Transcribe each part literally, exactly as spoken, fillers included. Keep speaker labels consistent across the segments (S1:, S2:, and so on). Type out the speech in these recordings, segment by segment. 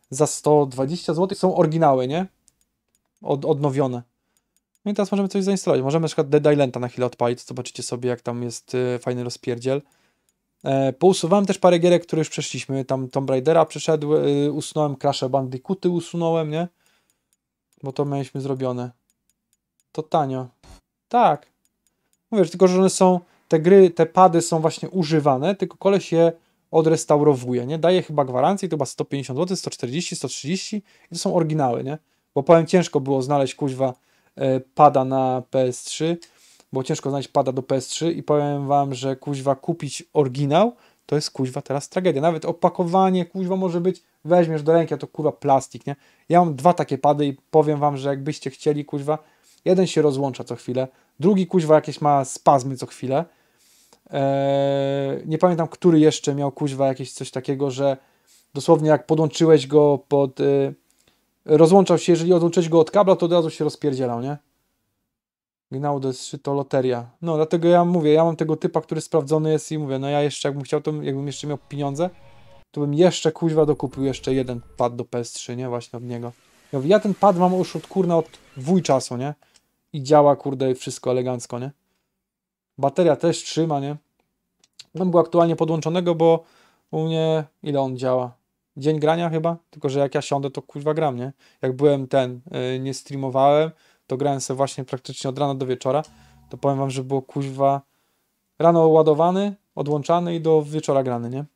S1: za sto dwadzieścia złotych są oryginały, nie? Od, odnowione. No i teraz możemy coś zainstalować. Możemy na przykład Dead Islanda na chwilę odpalić. Zobaczycie sobie, jak tam jest y, fajny rozpierdziel. E, pousuwałem też parę gierek, które już przeszliśmy. Tam Tomb Raidera przeszedł, y, usunąłem Crash Bandicooty, usunąłem, nie? Bo to mieliśmy zrobione. To tanio. Tak. Mówię, tylko że one są, te gry, te pady są właśnie używane, tylko koleś je odrestaurowuje, nie? Daje chyba gwarancję, to chyba sto pięćdziesiąt złotych, sto czterdzieści, sto trzydzieści i to są oryginały, nie? Bo powiem, ciężko było znaleźć, kuźwa, e, pada na P S trzy, bo ciężko znaleźć pada do P S trzy i powiem wam, że kuźwa kupić oryginał, to jest kuźwa teraz tragedia. Nawet opakowanie, kuźwa, może być, weźmiesz do ręki, a to kurwa plastik, nie? Ja mam dwa takie pady i powiem wam, że jakbyście chcieli, kuźwa, jeden się rozłącza co chwilę, drugi kuźwa jakieś ma spazmy co chwilę. Eee, nie pamiętam, który jeszcze miał kuźwa jakieś coś takiego, że dosłownie jak podłączyłeś go pod... Yy, rozłączał się, jeżeli odłączyłeś go od kabla, to od razu się rozpierdzielał, nie? Gnał do S trzy to loteria. No, dlatego ja mówię, ja mam tego typa, który sprawdzony jest i mówię, no ja jeszcze jakbym chciał, to jakbym jeszcze miał pieniądze, to bym jeszcze kuźwa dokupił jeszcze jeden pad do P S trzy, nie? Właśnie od niego. Ja, mówię, ja ten pad mam już od kurna od wuj czasu, nie? I działa, kurde, wszystko elegancko, nie? Bateria też trzyma, nie? On był aktualnie podłączonego, bo u mnie, ile on działa? Dzień grania chyba? Tylko, że jak ja siądę, to kuźwa gram, nie? Jak byłem ten, yy, nie streamowałem, to grałem sobie właśnie praktycznie od rana do wieczora, to powiem wam, że było kuźwa rano ładowany, odłączany i do wieczora grany, nie?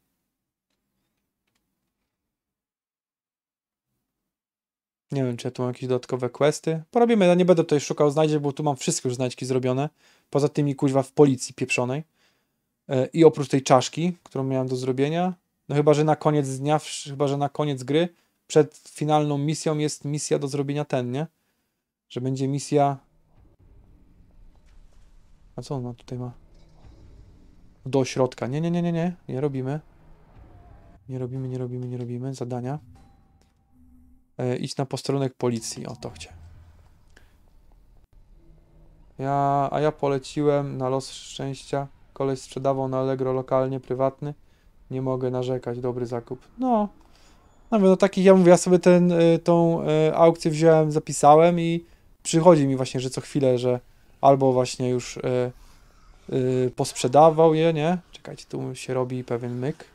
S1: Nie wiem, czy ja tu mam jakieś dodatkowe questy. Porobimy, ja nie będę tutaj szukał znajdziek, bo tu mam wszystkie już znajdźki zrobione. Poza tymi kuźwa w policji pieprzonej. Yy, I oprócz tej czaszki, którą miałem do zrobienia. No chyba, że na koniec dnia, chyba, że na koniec gry, przed finalną misją jest misja do zrobienia ten, nie? Że będzie misja... A co ona tutaj ma? Do ośrodka. Nie, nie, nie, nie, nie. Nie robimy. Nie robimy, nie robimy, nie robimy. Zadania. E, idź na posterunek policji. O, to chciałem. Ja, a ja poleciłem na los szczęścia. Koleś sprzedawał na Allegro lokalnie, prywatny. Nie mogę narzekać. Dobry zakup. No. No, no takich, ja mówię, ja sobie ten, y, tą y, aukcję wziąłem, zapisałem i przychodzi mi właśnie, że co chwilę, że albo właśnie już y, y, posprzedawał je, nie? Czekajcie, tu się robi pewien myk.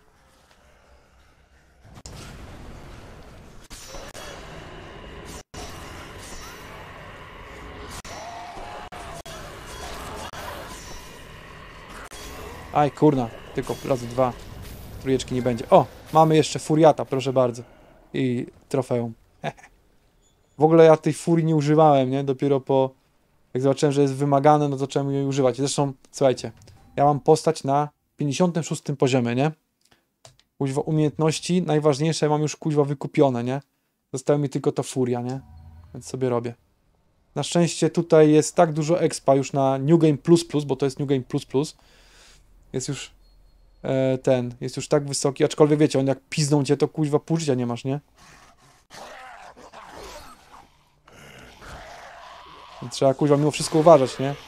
S1: Aj, kurna, tylko razy dwa. Trójeczki nie będzie. O, mamy jeszcze furiata, proszę bardzo. I trofeum. W ogóle ja tej furii nie używałem, nie? Dopiero po... Jak zobaczyłem, że jest wymagane, no to zacząłem jej używać. Zresztą, słuchajcie, ja mam postać na pięćdziesiątym szóstym poziomie, nie? Kuźwa umiejętności, najważniejsze mam już kuźwa wykupione, nie? Została mi tylko ta furia, nie? Więc sobie robię. Na szczęście tutaj jest tak dużo expa już na New Game Plus Plus, bo to jest New Game Plus Plus. Jest już e, ten, jest już tak wysoki, aczkolwiek wiecie, on jak pizną cię, to kuźwa pół życia nie masz, nie? I trzeba kuźwa mimo wszystko uważać, nie?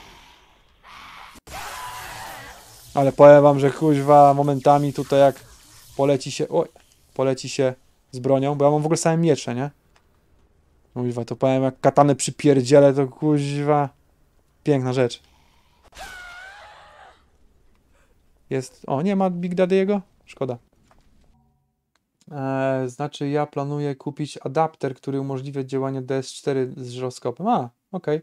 S1: Ale powiem wam, że kuźwa momentami tutaj jak poleci się, oj, poleci się z bronią, bo ja mam w ogóle same miecze, nie? Kuźwa, to powiem, jak katanę przypierdzielę, to kuźwa piękna rzecz. Jest, o, nie ma Big Daddy'ego? Szkoda. Eee, znaczy ja planuję kupić adapter, który umożliwia działanie D S cztery z żyroskopem. A, okej.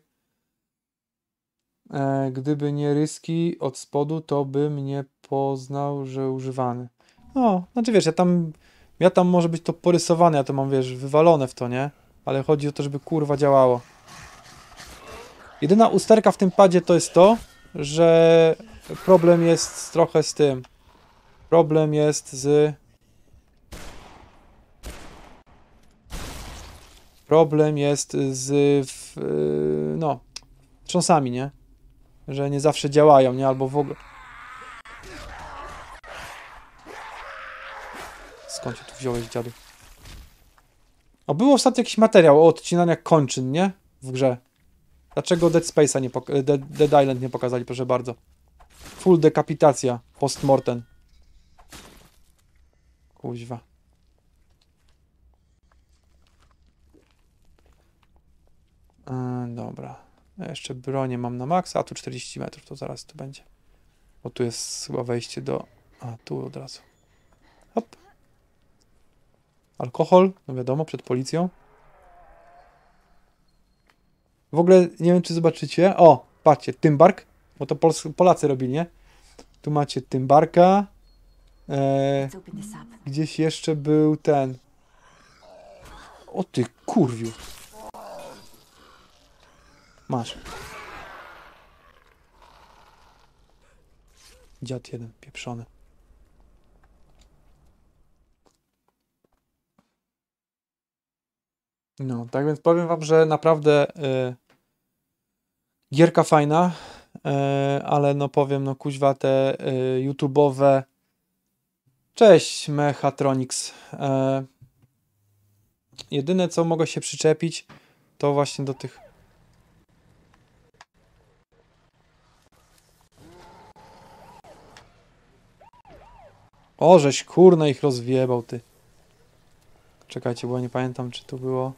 S1: Okay. Gdyby nie ryski od spodu, to bym nie poznał, że używany. O, znaczy wiesz, ja tam, ja tam może być to porysowane, ja to mam, wiesz, wywalone w to, nie? Ale chodzi o to, żeby kurwa działało. Jedyna usterka w tym padzie to jest to, że problem jest trochę z tym. Problem jest z... Problem jest z... W, no... Trząsami, nie? Że nie zawsze działają, nie? Albo w ogóle... Skąd się tu wziąłeś, dziadu? O, był ostatnio jakiś materiał o odcinaniach kończyn, nie? W grze. Dlaczego Dead Space'a nie pokazali, Dead, Dead Island nie pokazali, proszę bardzo. Full dekapitacja, post-mortem. Kuźwa. Dobra. Ja jeszcze bronię mam na maksa, a tu czterdzieści metrów, to zaraz tu będzie. Bo tu jest chyba wejście do... A, tu od razu. Hop. Alkohol, no wiadomo, przed policją. W ogóle nie wiem, czy zobaczycie. O, patrzcie, Tymbark, bo to Pols Polacy robili, nie? Tu macie Tymbarka. E, gdzieś jeszcze był ten. O ty kurwiu. Masz. Dziad jeden, pieprzony. No, tak więc powiem wam, że naprawdę y, gierka fajna, y, ale no powiem, no kuźwa te y, YouTube'owe. Cześć Mechatronics. Y, jedyne co mogę się przyczepić, to właśnie do tych. O, żeś kurna ich rozwiebał, ty. Czekajcie, bo ja nie pamiętam, czy to było.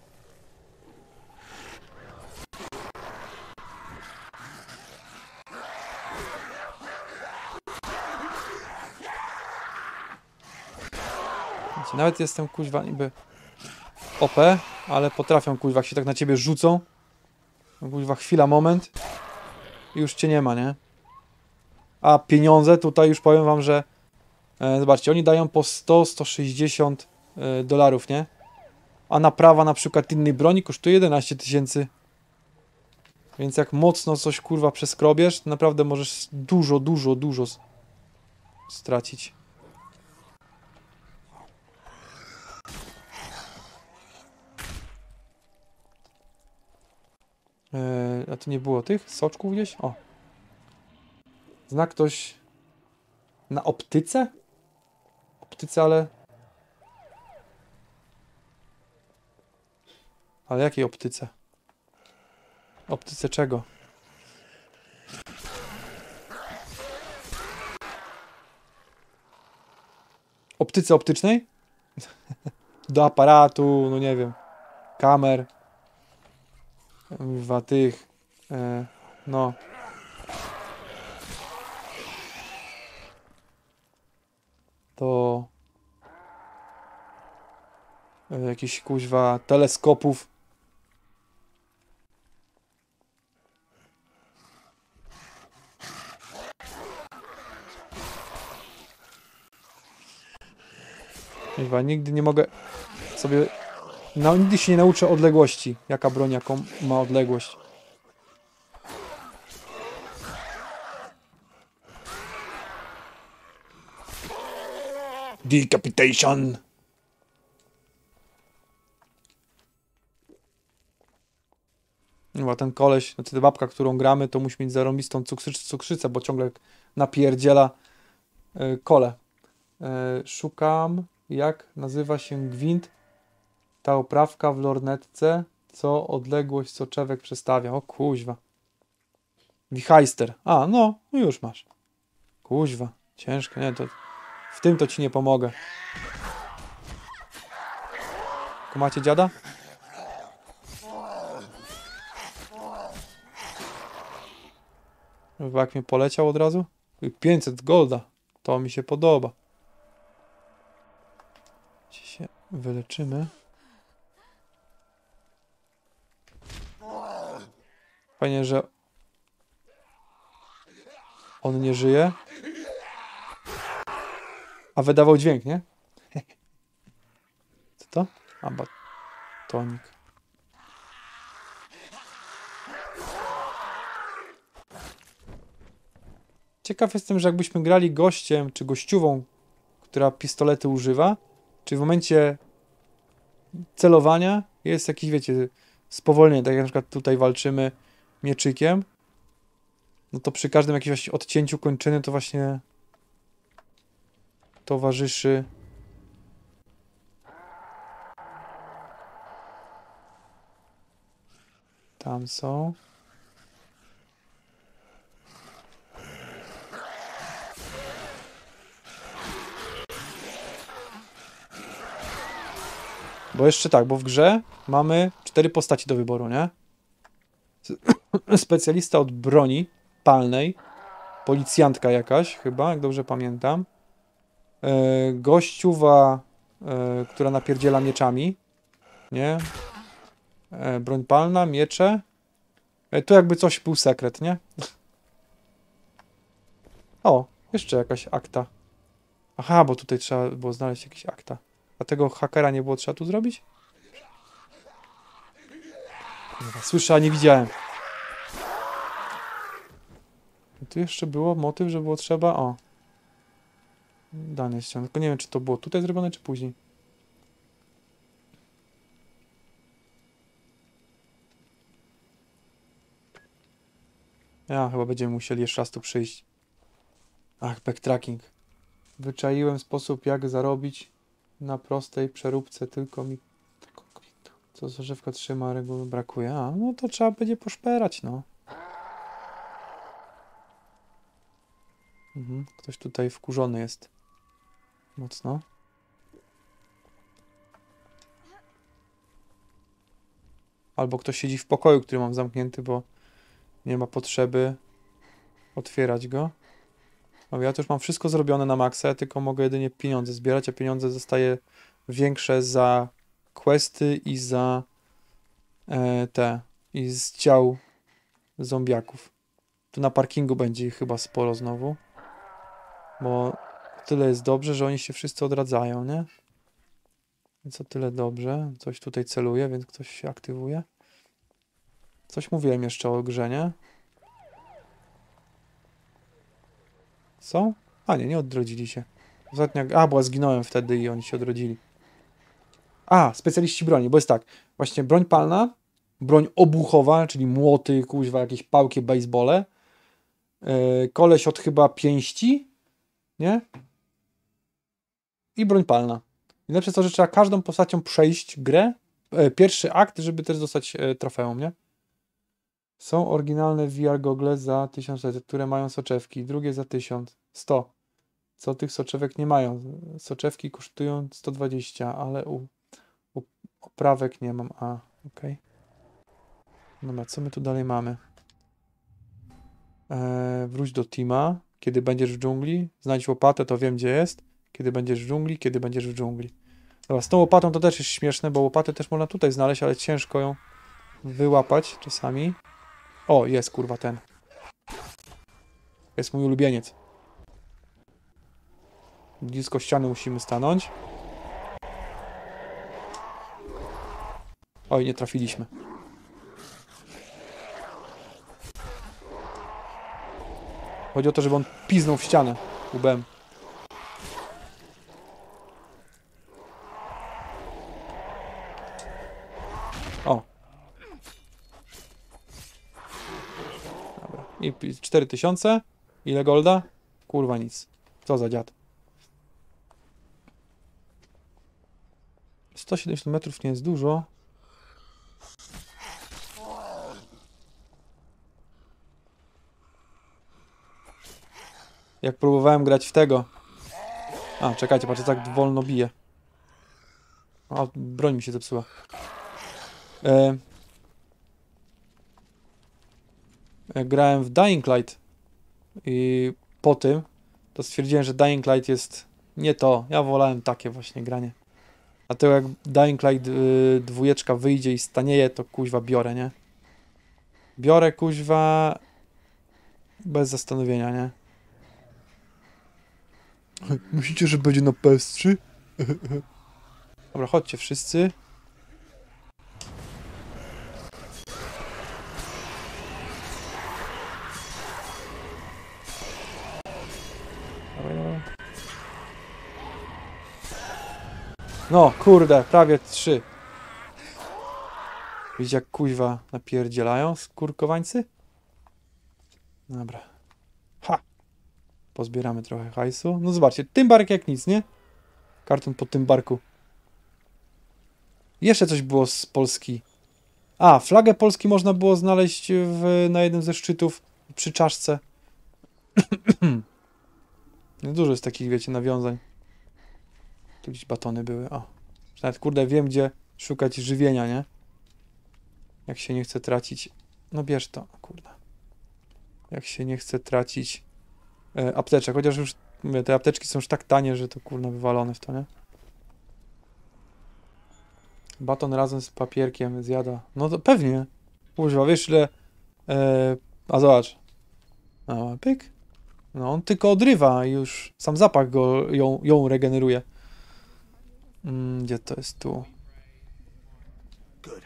S1: Nawet jestem kuźwa niby O P, ale potrafią kuźwa, jak się tak na ciebie rzucą. Kuźwa chwila, moment i już cię nie ma, nie? A pieniądze tutaj już powiem wam, że e, zobaczcie, oni dają po sto, sto sześćdziesiąt e, dolarów, nie? A naprawa na przykład innej broni kosztuje jedenaście tysięcy. Więc jak mocno coś kurwa przeskrobiesz, to naprawdę możesz dużo, dużo, dużo stracić. Eee, a tu nie było tych soczków gdzieś? O. Zna ktoś na optyce? Optyce, ale... Ale jakiej optyce? Optyce czego? Optyce optycznej? Do aparatu, no nie wiem. Kamer. Dwa tych. E, no. To... E, jakiś kuźwa teleskopów. Kuźwa, nigdy nie mogę sobie... No, nigdy się nie nauczę odległości. Jaka broń, jaką ma odległość. Decapitation! Chyba ten koleś, znaczy ta babka, którą gramy, to musi mieć zarąbistą cukrzyc cukrzycę, bo ciągle napierdziela yy, kole. Yy, szukam, jak nazywa się gwint, ta oprawka w lornetce, co odległość soczewek przestawia. O kuźwa. Wichajster. A, no, no już masz. Kuźwa, ciężko, nie, to w tym to ci nie pomogę. Macie dziada? Chyba jak mnie poleciał od razu. pięćset golda. To mi się podoba. Gdzie się wyleczymy. Fajnie, że on nie żyje. A wydawał dźwięk, nie? Co to? A, batonik. Ciekaw jestem, że jakbyśmy grali gościem, czy gościową, która pistolety używa, czy w momencie celowania jest jakieś, wiecie, spowolnienie, tak jak na przykład tutaj walczymy mieczykiem, no to przy każdym jakimś odcięciu kończyny to właśnie towarzyszy tam są. Bo jeszcze tak, bo w grze mamy cztery postaci do wyboru, nie? Specjalista od broni palnej. Policjantka jakaś chyba, jak dobrze pamiętam. E, gościuwa, e, która napierdziela mieczami. Nie? E, broń palna, miecze. E, tu jakby coś był sekret, nie? O, jeszcze jakaś akta. Aha, bo tutaj trzeba było znaleźć jakieś akta. A tego hakera nie było trzeba tu zrobić? Słyszę, a nie widziałem. I tu jeszcze było motyw, że było trzeba... O. Dane ściany. Tylko nie wiem, czy to było tutaj zrobione, czy później. Ja chyba będziemy musieli jeszcze raz tu przyjść. Ach, backtracking. Wyczaiłem sposób, jak zarobić na prostej przeróbce, tylko mi... Co zażywka trzyma, reguły brakuje. A, no to trzeba będzie poszperać, no. Mhm. Ktoś tutaj wkurzony jest. Mocno. Albo ktoś siedzi w pokoju, który mam zamknięty, bo nie ma potrzeby otwierać go. No, ja to już mam wszystko zrobione na maksa, tylko mogę jedynie pieniądze zbierać, a pieniądze zostaje większe za questy i za e, te, i z ciał zombiaków. Tu na parkingu będzie ich chyba sporo znowu. Bo tyle jest dobrze, że oni się wszyscy odradzają, nie? Więc o tyle dobrze. Coś tutaj celuje, więc ktoś się aktywuje. Coś mówiłem jeszcze o grze, nie? Co? A nie, nie odrodzili się. Ostatnia... A, bo ja zginąłem wtedy i oni się odrodzili. A, specjaliści broni, bo jest tak. Właśnie broń palna, broń obuchowa, czyli młoty, kuźwa, jakieś pałki, basebole. Yy, koleś od chyba pięści, nie? I broń palna. I lepsze to, że trzeba każdą postacią przejść grę, e, pierwszy akt, żeby też dostać e, trofeum, nie? Są oryginalne V R gogle za tysiąc sześćset, które mają soczewki, drugie za tysiąc, sto. Co tych soczewek nie mają? Soczewki kosztują sto dwadzieścia, ale u, u oprawek nie mam. A, okej. Okay. Dobra, co my tu dalej mamy? Eee, wróć do teama. Kiedy będziesz w dżungli, znajdź łopatę, to wiem, gdzie jest. Kiedy będziesz w dżungli, kiedy będziesz w dżungli. Dobra, z tą łopatą to też jest śmieszne, bo łopatę też można tutaj znaleźć, ale ciężko ją wyłapać czasami. O, jest kurwa ten. Jest mój ulubieniec. Blisko ściany musimy stanąć. Oj, nie trafiliśmy. Chodzi o to, żeby on piznął w ścianę łbem. O. Dobra. I cztery tysiące. Ile golda? Kurwa nic. Co za dziad. sto siedemdziesiąt metrów nie jest dużo. Jak próbowałem grać w tego. A, czekajcie, patrzę, tak wolno bije. O, broń mi się zepsuła. E... Jak grałem w Dying Light i po tym, to stwierdziłem, że Dying Light jest nie to. Ja wolałem takie właśnie granie. A to jak Dying Light yy, dwójeczka wyjdzie i stanieje, to kuźwa biorę, nie? Biorę kuźwa bez zastanowienia, nie? Myślicie, że będzie na P S trzy? Dobra, chodźcie wszyscy. Dawaj, dawaj. No, kurde, prawie trzy. Widzicie, jak kuźwa napierdzielają skurkowańcy? Dobra. Ha! Pozbieramy trochę hajsu. No zobaczcie, tymbark jak nic, nie? Karton po tymbarku. Jeszcze coś było z Polski. A, flagę Polski można było znaleźć w, na jednym ze szczytów przy czaszce. Dużo jest takich, wiecie, nawiązań. Tu gdzieś batony były. O. Nawet, kurde, wiem, gdzie szukać żywienia, nie? Jak się nie chce tracić No bierz to, kurde. Jak się nie chce tracić e, apteczek, chociaż już mówię, te apteczki są już tak tanie, że to kurna wywalone w to, nie? Baton razem z papierkiem zjada. No to pewnie. Kuźwa, wiesz ile... E, a zobacz. A, pyk. No on tylko odrywa i już sam zapach go, ją, ją regeneruje. Mm, gdzie to jest tu?
S2: Good.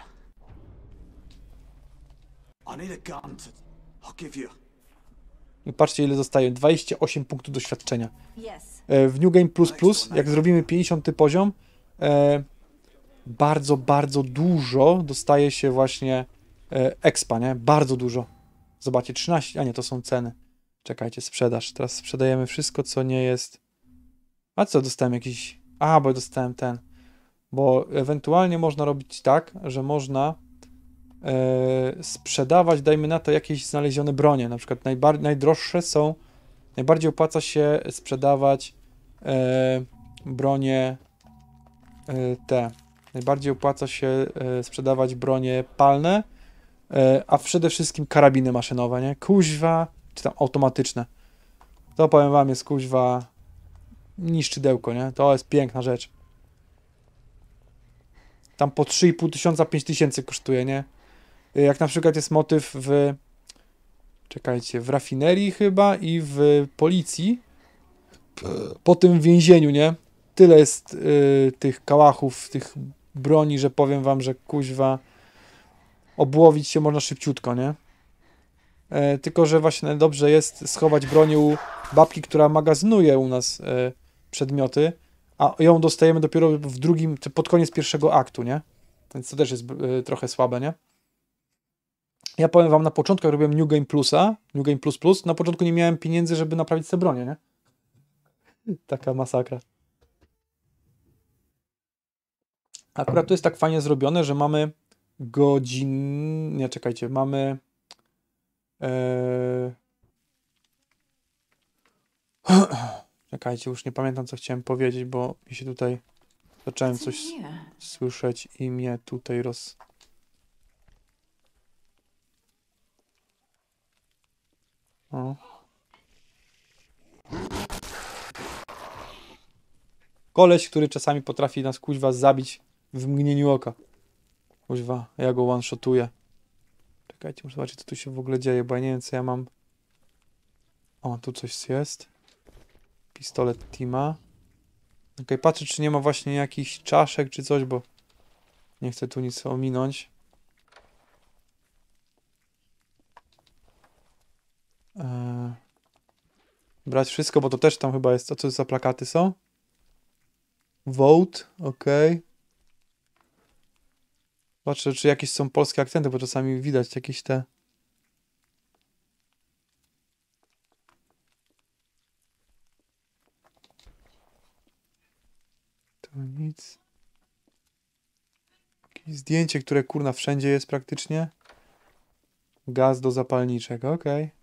S2: I need a gun to... I'll give you.
S1: I patrzcie ile zostaje. dwadzieścia osiem punktów doświadczenia.
S3: Yes.
S1: E, w New Game Plus Plus, jak zrobimy pięćdziesiąty poziom, e, bardzo, bardzo dużo dostaje się właśnie e, expa, nie? Bardzo dużo. Zobaczcie, trzynaście, a nie, to są ceny. Czekajcie, sprzedaż. Teraz sprzedajemy wszystko, co nie jest... A co, dostałem jakiś... A, bo dostałem ten. Bo ewentualnie można robić tak, że można e, sprzedawać, dajmy na to, jakieś znalezione bronie. Na przykład najbar- najdroższe są... Najbardziej opłaca się sprzedawać e, bronie e, te. Najbardziej opłaca się e, sprzedawać bronie palne, e, a przede wszystkim karabiny maszynowe, nie? Kuźwa, czy tam automatyczne. To powiem wam jest kuźwa niszczydełko, nie? To jest piękna rzecz. Tam po trzy i pół tysiąca, pięć tysięcy kosztuje, nie? Jak na przykład jest motyw w... Czekajcie, w rafinerii chyba i w policji. Po tym więzieniu, nie? Tyle jest y, tych kałachów, tych broni, że powiem wam, że kuźwa obłowić się można szybciutko, nie? E, tylko, że właśnie dobrze jest schować bronię u babki, która magazynuje u nas e, przedmioty, a ją dostajemy dopiero w drugim, czy pod koniec pierwszego aktu, nie? Więc to też jest e, trochę słabe, nie? Ja powiem wam, na początku jak robiłem New Game Plusa, New Game Plus Plus, na początku nie miałem pieniędzy, żeby naprawić sobie bronię, nie? Taka masakra. Akurat to jest tak fajnie zrobione, że mamy godzin... Nie, czekajcie, mamy... Eee... Czekajcie, już nie pamiętam, co chciałem powiedzieć, bo mi się tutaj zacząłem coś słyszeć i mnie tutaj roz... O. Koleś, który czasami potrafi nas kuźwa zabić w mgnieniu oka. Kuźwa, ja go one-shotuję. Czekajcie, muszę zobaczyć, co tu się w ogóle dzieje, bo ja nie wiem, co ja mam. O, tu coś jest. Pistolet Tima. Okej, okay, patrzę, czy nie ma właśnie jakichś czaszek, czy coś, bo nie chcę tu nic ominąć. Eee... Brać wszystko, bo to też tam chyba jest. To co za plakaty są? Vote, okej. Okay. Patrzę, czy jakieś są polskie akcenty, bo czasami widać jakieś te... To nic. Jakieś zdjęcie, które kurna wszędzie jest praktycznie. Gaz do zapalniczek, okej. Okay.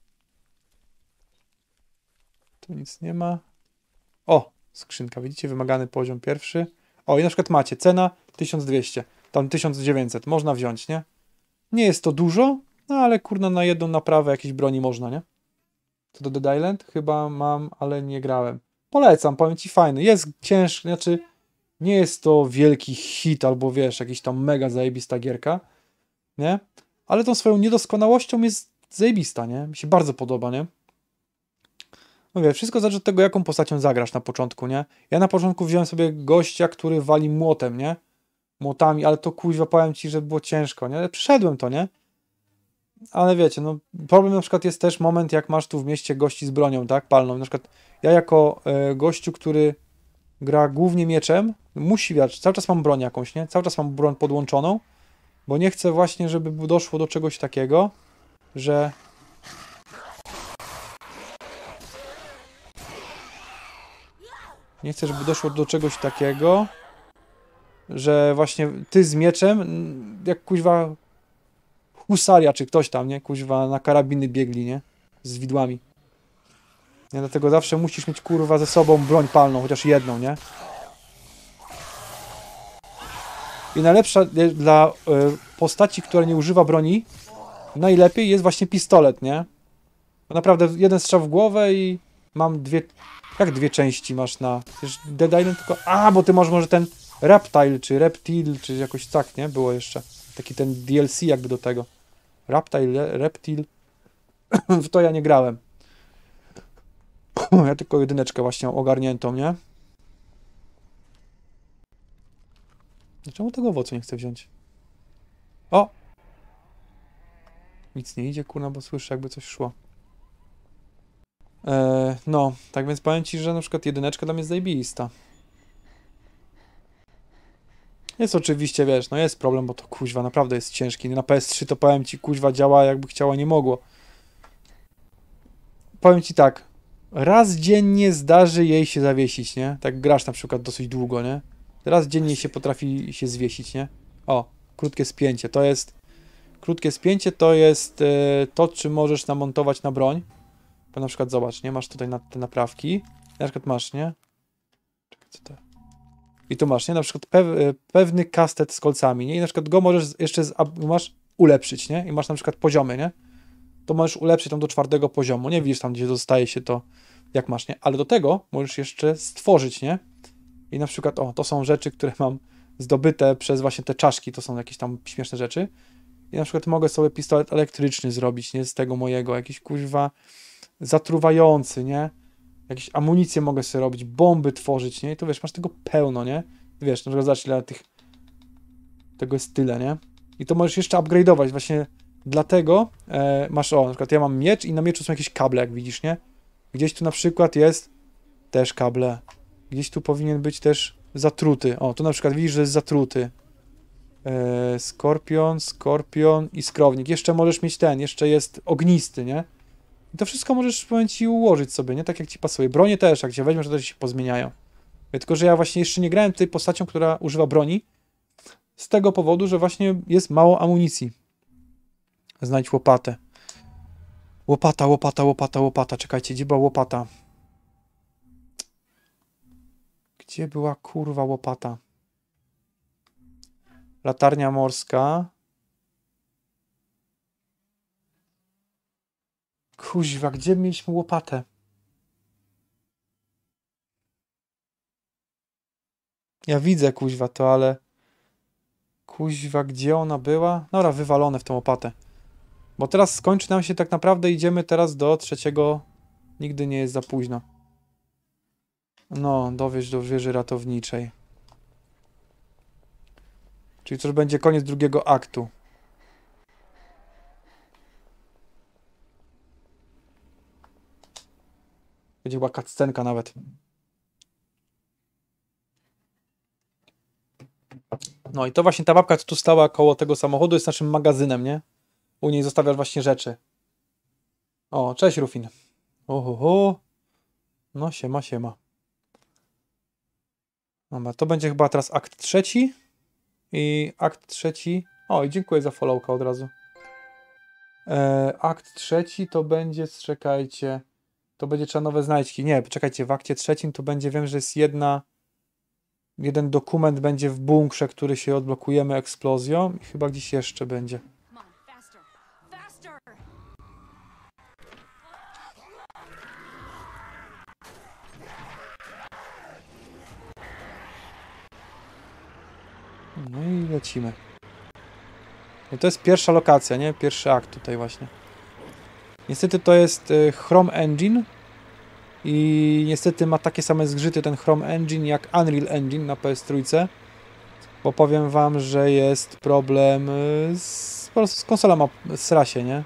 S1: Tu nic nie ma. O, skrzynka, widzicie? Wymagany poziom pierwszy. O, i na przykład macie cena tysiąc dwieście. Tam tysiąc dziewięćset. Można wziąć, nie? Nie jest to dużo, no ale kurna na jedną naprawę jakiejś broni można, nie? Co do Dead Island? Chyba mam, ale nie grałem. Polecam, powiem ci fajny. Jest ciężki, znaczy nie jest to wielki hit albo wiesz, jakiś tam mega zajebista gierka, nie? Ale tą swoją niedoskonałością jest zajebista, nie? Mi się bardzo podoba, nie? Mówię, wszystko zależy od tego, jaką postacią zagrasz na początku, nie? Ja na początku wziąłem sobie gościa, który wali młotem, nie? Młotami, ale to kuźwa, powiem ci, że było ciężko, nie? Przeszedłem to, nie? Ale wiecie, no problem na przykład jest też moment, jak masz tu w mieście gości z bronią, tak? Palną. Na przykład ja jako e, gościu, który gra głównie mieczem, musi, wiesz, cały czas mam broń jakąś, nie? Cały czas mam broń podłączoną, bo nie chcę właśnie, żeby doszło do czegoś takiego, że... Nie chcę, żeby doszło do czegoś takiego, że właśnie ty z mieczem, jak kuźwa husaria czy ktoś tam, nie? Kuźwa na karabiny biegli, nie? Z widłami. Nie, dlatego zawsze musisz mieć kurwa ze sobą broń palną, chociaż jedną, nie? I najlepsza dla y, postaci, która nie używa broni, najlepiej jest właśnie pistolet, nie? Bo naprawdę jeden strzał w głowę i mam dwie... Jak dwie części masz na... Przecież Dead Island tylko... A, bo ty masz może ten Reptile, czy Reptil, czy jakoś tak, nie? Było jeszcze. Taki ten D L C jakby do tego. Reptile, Reptil. W to ja nie grałem. Ja tylko jedyneczkę właśnie ogarniętą, nie? Dlaczego tego owocu nie chcę wziąć? O! Nic nie idzie, kurna, bo słyszę, jakby coś szło. Eee, no, tak więc powiem ci, że na przykład jedyneczka dla mnie jest zajebista. Jest oczywiście, wiesz, no jest problem, bo to kuźwa naprawdę jest ciężki. Na P S trzy to powiem ci, kuźwa działa jakby chciała, nie mogło. Powiem ci tak, raz dziennie zdarzy jej się zawiesić, nie? Tak grasz na przykład dosyć długo, nie? Raz dziennie się potrafi się zwiesić, nie? O, krótkie spięcie, to jest... Krótkie spięcie to jest e, to, czy możesz namontować na broń. Bo na przykład zobacz, nie? Masz tutaj na, te naprawki. Na przykład masz, nie? Czekaj, co to? I tu masz, nie? Na przykład pew, pewny kastet z kolcami, nie? I na przykład go możesz jeszcze z, masz ulepszyć, nie? I masz na przykład poziomy, nie? To możesz ulepszyć tam do czwartego poziomu. Nie widzisz tam, gdzie dostaje się to, jak masz, nie? Ale do tego możesz jeszcze stworzyć, nie? I na przykład, o, to są rzeczy, które mam zdobyte przez właśnie te czaszki, to są jakieś tam śmieszne rzeczy. I na przykład mogę sobie pistolet elektryczny zrobić, nie? Z tego mojego, jakiś kuźwa zatruwający, nie? Jakieś amunicje mogę sobie robić, bomby tworzyć, nie? I to wiesz, masz tego pełno, nie? Wiesz, na przykład zobacz, ile tych... Tego jest tyle, nie? I to możesz jeszcze upgrade'ować, właśnie dlatego e, masz, o, na przykład ja mam miecz i na mieczu są jakieś kable, jak widzisz, nie? Gdzieś tu na przykład jest też kable. Gdzieś tu powinien być też zatruty. O, tu na przykład widzisz, że jest zatruty. E, skorpion, skorpion i skrownik. Jeszcze możesz mieć ten, jeszcze jest ognisty, nie? I to wszystko możesz, powiem ci, ułożyć sobie, nie? Tak jak ci pasuje. Bronie też, jak cię weźmiesz, to też się pozmieniają. Tylko, że ja właśnie jeszcze nie grałem tej postacią, która używa broni, z tego powodu, że właśnie jest mało amunicji. Znajdź łopatę. Łopata, łopata, łopata, łopata. Czekajcie, gdzie była łopata? Gdzie była kurwa łopata? Latarnia morska. Kuźwa, gdzie mieliśmy łopatę? Ja widzę, kuźwa, to, ale... Kuźwa, gdzie ona była? Dobra, wywalone w tą łopatę. Bo teraz skończy nam się tak naprawdę, idziemy teraz do trzeciego... Nigdy nie jest za późno. No, dowieź do wieży ratowniczej. Czyli to już będzie koniec drugiego aktu. Będzie chyba cutscenka nawet. No i to właśnie ta babka, co tu stała koło tego samochodu, jest naszym magazynem, nie? U niej zostawiasz właśnie rzeczy. O, cześć Rufin. Oho, no siema, siema. Dobra, to będzie chyba teraz akt trzeci. I akt trzeci... O, i dziękuję za followka od razu. E, akt trzeci to będzie, czekajcie... To będzie trzeba nowe znajdźki. Nie, poczekajcie, w akcie trzecim to będzie, wiem, że jest jedna... Jeden dokument będzie w bunkrze, który się odblokujemy eksplozją i chyba gdzieś jeszcze będzie. No i lecimy. I to jest pierwsza lokacja, nie? Pierwszy akt tutaj właśnie. Niestety to jest y, Chrome Engine i niestety ma takie same zgrzyty ten Chrome Engine jak Unreal Engine na P S trzy, bo powiem wam, że jest problem z, po prostu z konsola ma srasie, nie?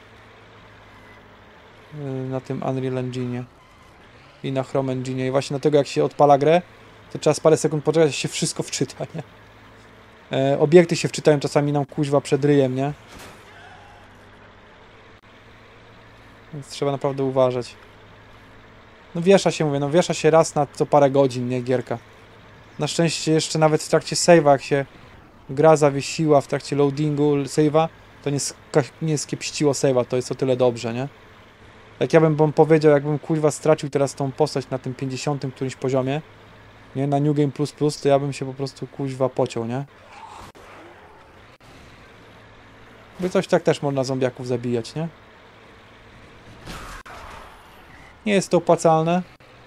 S1: Y, na tym Unreal Engine i na Chrome Engine i właśnie dlatego jak się odpala grę, to trzeba z parę sekund poczekać, aż się wszystko wczyta, nie? E, obiekty się wczytają czasami nam kuźwa przed ryjem, nie? Więc trzeba naprawdę uważać. No wiesza się, mówię, no wiesza się raz na co parę godzin, nie, gierka. Na szczęście jeszcze nawet w trakcie save'a, jak się gra zawiesiła w trakcie loadingu save'a, to nie, nie skiepściło save'a, to jest o tyle dobrze, nie? Jak ja bym wam powiedział, jakbym kuźwa stracił teraz tą postać na tym pięćdziesiątym którymś poziomie, nie, na New Game Plus Plus, to ja bym się po prostu kuźwa pociął, nie? By coś tak też można zombiaków zabijać, nie? Nie jest to opłacalne.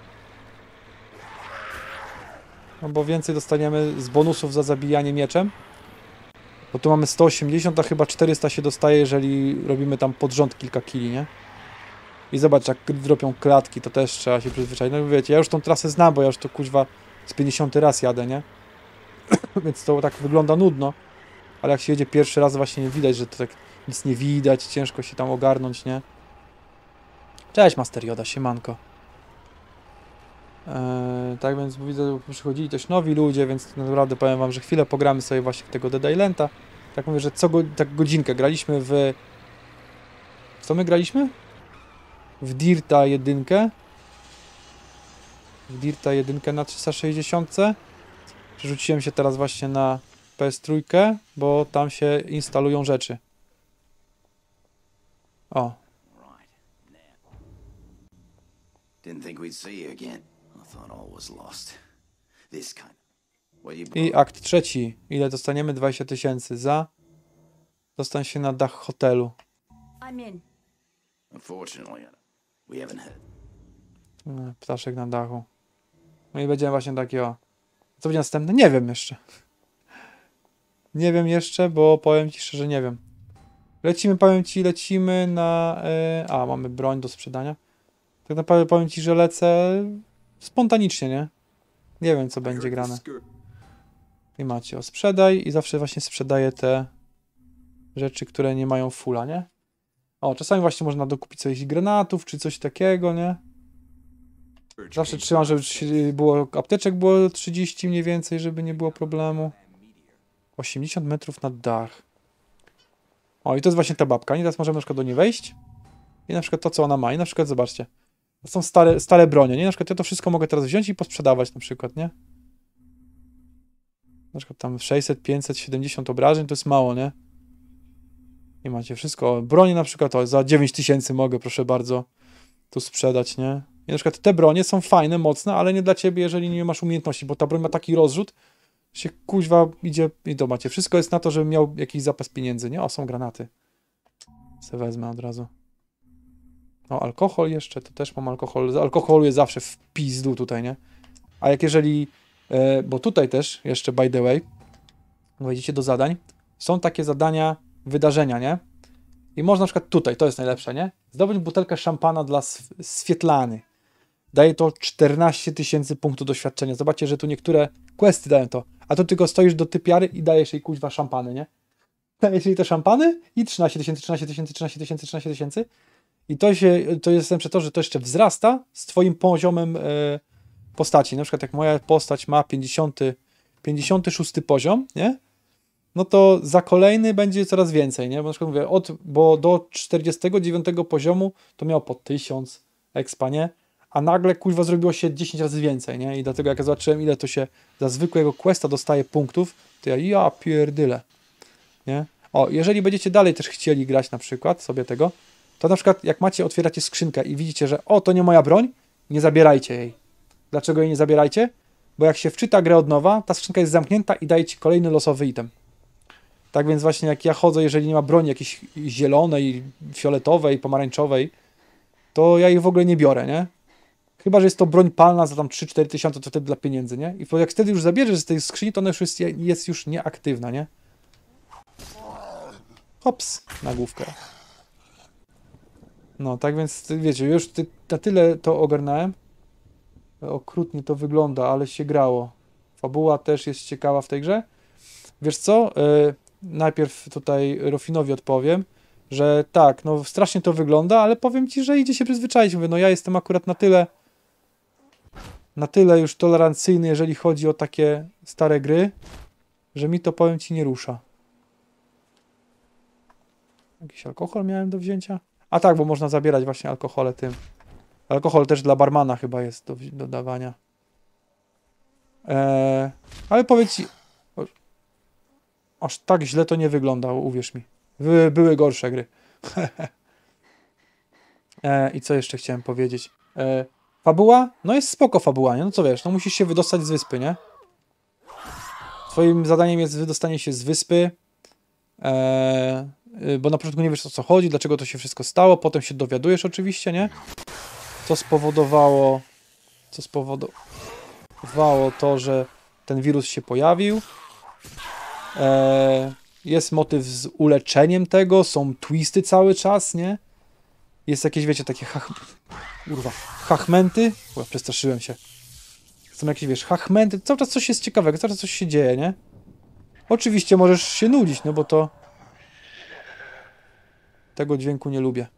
S1: No bo więcej dostaniemy z bonusów za zabijanie mieczem. Bo tu mamy sto osiemdziesiąt, a chyba czterysta się dostaje, jeżeli robimy tam pod rząd kilka kili, nie? I zobacz, jak dropią klatki, to też trzeba się przyzwyczaić. No wiecie, ja już tą trasę znam, bo ja już to kuźwa z pięćdziesiąty raz jadę, nie? Więc to tak wygląda nudno. Ale jak się jedzie pierwszy raz, właśnie widać, że to tak nic nie widać, ciężko się tam ogarnąć, nie? Cześć, Master Yoda, siemanko. Eee, tak więc widzę, że przychodzili też nowi ludzie, więc naprawdę powiem wam, że chwilę pogramy sobie właśnie tego Dead Islanda. Tak mówię, że co go, tak godzinkę graliśmy w... Co my graliśmy? W Dirta jedynkę. W Dirta jedynkę na trzysta sześćdziesiąt. Przerzuciłem się teraz właśnie na P S trzy, bo tam się instalują rzeczy. O.
S2: Didn't think we'd see you again. I thought all was lost. This kind. Well, you
S1: I akt trzeci. Ile dostaniemy? dwadzieścia tysięcy za... Dostań się na dach hotelu.
S3: I'm in.
S2: Unfortunately, we haven't heard.
S1: E, Ptaszek na dachu. No i będziemy właśnie takiego... Co będzie następne? Nie wiem jeszcze. Nie wiem jeszcze, bo powiem ci szczerze, nie wiem. Lecimy, powiem ci, lecimy na... E, a, mamy broń do sprzedania. Tak naprawdę powiem ci, że lecę spontanicznie, nie? Nie wiem, co będzie grane. I macie o sprzedaj i zawsze właśnie sprzedaję te rzeczy, które nie mają fulla, nie? O, czasami właśnie można dokupić coś granatów, czy coś takiego, nie? Zawsze trzymam, żeby było apteczek było trzydzieści mniej więcej, żeby nie było problemu. osiemdziesiąt metrów nad dach. O, i to jest właśnie ta babka. I teraz możemy na przykład do niej wejść. I na przykład to, co ona ma. I na przykład, zobaczcie. To są stare, stare bronie, nie? Na przykład ja to wszystko mogę teraz wziąć i posprzedawać na przykład, nie? Na przykład tam sześćset, pięćset, siedemdziesiąt obrażeń to jest mało, nie? I macie wszystko. Bronie na przykład o, za dziewięć tysięcy mogę, proszę bardzo, tu sprzedać, nie? I na przykład te bronie są fajne, mocne, ale nie dla ciebie, jeżeli nie masz umiejętności, bo ta broń ma taki rozrzut, że się kuźwa idzie i to macie. Wszystko jest na to, żebym miał jakiś zapas pieniędzy, nie? O, są granaty. Se wezmę od razu. O, alkohol jeszcze, to też mam alkohol. Alkoholu jest zawsze w pizdu tutaj, nie? A jak jeżeli, e, bo tutaj też, jeszcze by the way, wejdziecie do zadań, są takie zadania, wydarzenia, nie? I można na przykład tutaj, to jest najlepsze, nie? Zdobyć butelkę szampana dla Swietlany. Daje to czternaście tysięcy punktów doświadczenia. Zobaczcie, że tu niektóre questy dają to. A tu tylko stoisz do typiary i dajesz jej kuźwa szampany, nie? Dajesz jej te szampany i trzynaście tysięcy, trzynaście tysięcy, trzynaście tysięcy, trzynaście tysięcy. I to się, to jest lepsze to, że to jeszcze wzrasta z twoim poziomem e, postaci. Na przykład jak moja postać ma pięćdziesiąty, pięćdziesiąty szósty poziom, nie? No to za kolejny będzie coraz więcej, nie? Bo na przykład mówię, od, bo do czterdziestego dziewiątego poziomu to miał po tysiąc expa, nie? A nagle kuźwa zrobiło się dziesięć razy więcej, nie? I dlatego jak ja zobaczyłem, ile to się za zwykłego questa dostaje punktów, to ja, ja pierdyle, nie? O, jeżeli będziecie dalej też chcieli grać na przykład sobie tego, to na przykład jak macie, otwieracie skrzynkę i widzicie, że o, to nie moja broń, nie zabierajcie jej. Dlaczego jej nie zabierajcie? Bo jak się wczyta grę od nowa, ta skrzynka jest zamknięta i daje ci kolejny losowy item. Tak więc właśnie jak ja chodzę, jeżeli nie ma broni jakiejś zielonej, fioletowej, pomarańczowej, to ja ich w ogóle nie biorę, nie? Chyba że jest to broń palna za tam trzy cztery tysiące, to wtedy dla pieniędzy, nie? I jak wtedy już zabierzesz z tej skrzyni, to ona już jest, jest już nieaktywna, nie? Hops, na główkę. No, tak więc, wiecie, już ty, na tyle to ogarnąłem. Okrutnie to wygląda, ale się grało. Fabuła też jest ciekawa w tej grze. Wiesz co? Yy, najpierw tutaj Rofinowi odpowiem, że tak, no strasznie to wygląda, ale powiem ci, że idzie się przyzwyczaić. Mówię, no ja jestem akurat na tyle na tyle już tolerancyjny, jeżeli chodzi o takie stare gry, że mi to, powiem ci, nie rusza. Jakiś alkohol miałem do wzięcia? A tak, bo można zabierać właśnie alkohole tym. Alkohol też dla barmana chyba jest do dodawania. Eee, ale powiedz ci, aż tak źle to nie wyglądało, uwierz mi. Były, były gorsze gry. eee, I co jeszcze chciałem powiedzieć? Eee, fabuła? No jest spoko fabuła, nie? No co wiesz, no musisz się wydostać z wyspy, nie? Twoim zadaniem jest wydostanie się z wyspy. Eee, yy, bo na początku nie wiesz, o co chodzi, dlaczego to się wszystko stało, potem się dowiadujesz oczywiście, nie? Co spowodowało, co spowodowało to, że ten wirus się pojawił. Eee, jest motyw z uleczeniem tego, są twisty cały czas, nie? Jest jakieś, wiecie, takie hach... Urwa, hachmenty. Ua, przestraszyłem się. Są jakieś, wiesz, hachmenty. Cały czas coś jest ciekawego, cały czas coś się dzieje, nie? Oczywiście możesz się nudzić, no bo to... Tego dźwięku nie lubię.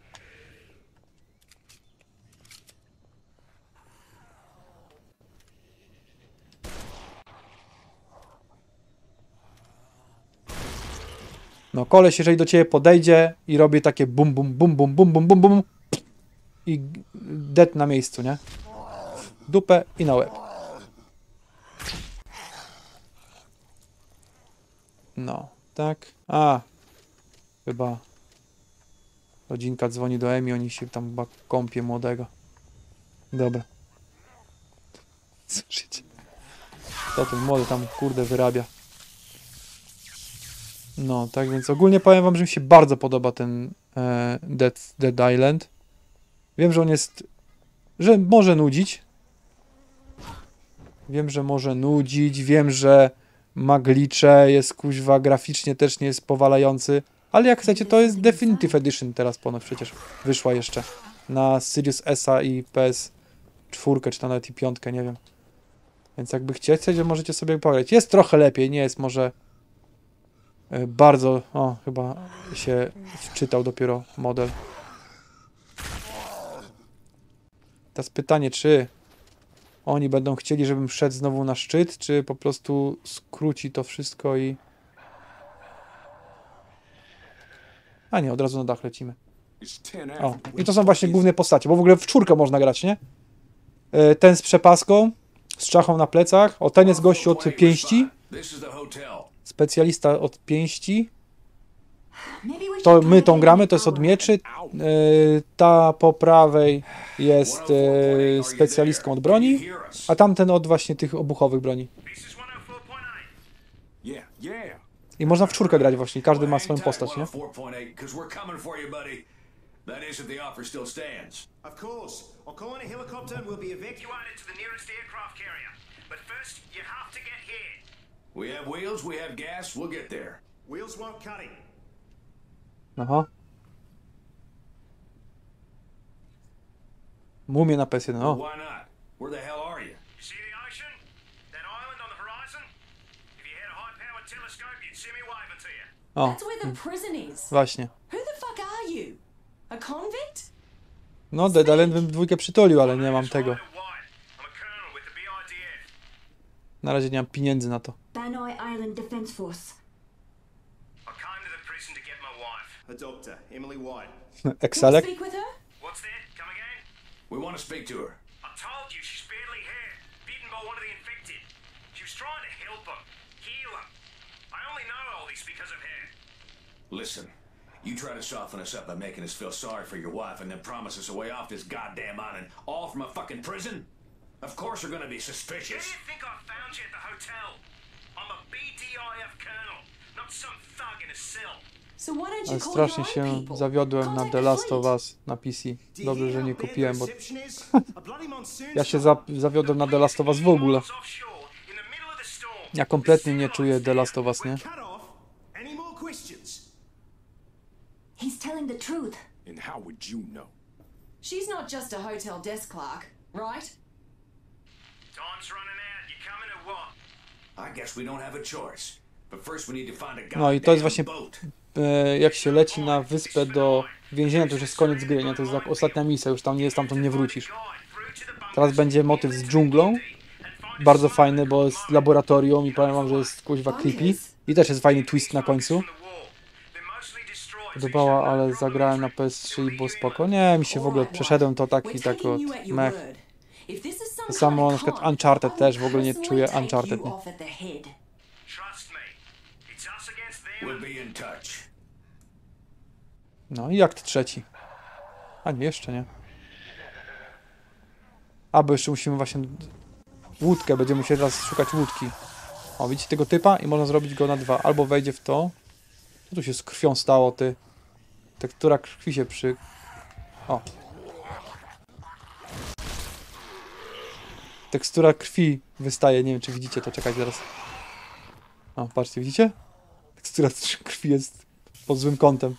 S1: No koleś, jeżeli do ciebie podejdzie i robi takie bum, bum, bum, bum, bum, bum, bum, bum i dead na miejscu, nie? W dupę i na łeb. No, tak. A, chyba rodzinka dzwoni do Emi, oni się tam chyba kąpie młodego. Dobra. Słyszycie? To ten młody tam, kurde, wyrabia. No, tak więc ogólnie powiem wam, że mi się bardzo podoba ten e, Dead, Dead Island. Wiem, że on jest... że może nudzić. Wiem, że może nudzić. Wiem, że ma glicze, jest kuźwa, graficznie też nie jest powalający. Ale jak chcecie, to jest Definitive Edition teraz ponoć przecież wyszła jeszcze. Na Series S a i P S cztery, czy tam nawet i pięć, nie wiem. Więc jakby chcieć, możecie sobie pograć. Jest trochę lepiej, nie jest może... Bardzo, o, chyba się wczytał dopiero model. Teraz pytanie, czy oni będą chcieli, żebym szedł znowu na szczyt, czy po prostu skróci to wszystko i... A nie, od razu na dach lecimy. O, i to są właśnie główne postacie, bo w ogóle w czwórkę można grać, nie? Ten z przepaską, z czachą na plecach, o, ten jest gościu od pięści. Specjalista od pięści. To my tą gramy, to jest od mieczy. Yy, ta po prawej jest yy, specjalistką od broni, a tamten od właśnie tych obuchowych broni. I można w czwórkę grać właśnie, każdy ma swoją postać, nie?
S2: We have wheels, we have gas, we'll get there.
S3: Wheels won't cut it.
S1: Aha. Mumie na P S jeden, o.
S2: Why not? Where the hell are you?
S3: You see the ocean? That island on the horizon? If you had a high-powered telescope, you'd see me waving to you.
S1: O,
S4: That's where the prison is.
S1: właśnie.
S4: Who the fuck are you? A convict?
S1: No, Dead Island bym dwójkę przytulił, ale nie mam tego.
S3: I'm a colonel with the B I D F.
S1: Na razie nie mam pieniędzy na to.
S5: Banoi Island Defense Force.
S3: I came to the prison to get my wife. Her doctor, Emily White.
S4: Want to
S1: Excelek?
S4: speak with her?
S3: What's that? Come again?
S2: We want to speak to her.
S3: I told you she's badly hurt, bitten by one of the infected. She was trying to help him, heal him. I only know all this because of her.
S2: Listen, you try to soften us up by making us feel sorry for your wife and then promise us a way off this goddamn island, all from a fucking prison? Of course we're gonna be
S3: Who
S2: suspicious.
S3: do you think I found you at the hotel? I'm a B D I F colonel, not some thug in a cell.
S4: So why don't
S1: Ale
S4: you call
S1: strasznie
S4: your
S1: się
S4: own people?
S1: zawiodłem na
S4: Contact
S1: The
S4: the
S1: Last of
S4: fleet.
S1: Us na P C. Dobrze, że nie kupiłem, bo
S3: Reception is a bloody monsoon
S1: ja się
S3: storm.
S1: za zawiodłem na The Last of Us w ogóle.
S3: Offshore, in the middle of the storm.
S1: Ja kompletnie nie czuję The Last of Us, nie?
S3: We're cut off. Any more questions?
S5: He's telling the truth.
S6: And how would you know?
S4: She's not just a hotel desk clerk, right?
S3: Time's running out. You coming or what?
S2: I guess we don't have a choice. But first we need to find a
S1: No i to jest właśnie,
S2: goddamn boat.
S1: e, jak się leci na wyspę do więzienia, to już jest koniec gry, nie? To jest tak ostatnia misja, już tam nie jest, tamtąd nie wrócisz. Teraz będzie motyw z dżunglą. Bardzo fajny, bo jest laboratorium i powiem wam, że jest kuźwa creepy. I też jest fajny twist na końcu. Podobała, ale zagrałem na P S trzy i było spoko. Nie, mi się w ogóle przeszedłem to tak i tak od mech.
S4: To
S1: samo na przykład Uncharted też, w ogóle nie czuję Uncharted, nie?
S3: Trust me. It's us against them.
S2: We'll be in touch.
S1: No i akt trzeci. A nie, jeszcze nie. A, bo jeszcze musimy właśnie... Łódkę, będziemy musieli teraz szukać łódki. O, widzicie tego typa? I można zrobić go na dwa. Albo wejdzie w to. Co tu się z krwią stało, ty? Tekstura krwi się przy... O. Tekstura krwi wystaje, nie wiem czy widzicie to, czekajcie zaraz. O, patrzcie, widzicie? Tekstura krwi jest pod złym kątem.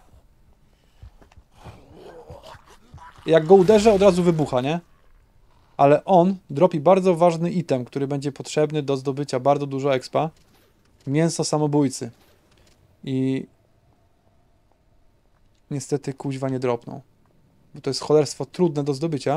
S1: Jak go uderzę, od razu wybucha, nie? Ale on dropi bardzo ważny item, który będzie potrzebny do zdobycia bardzo dużo expa. Mięso samobójcy. I... niestety kuźwa nie dropną. Bo to jest cholerstwo trudne do zdobycia.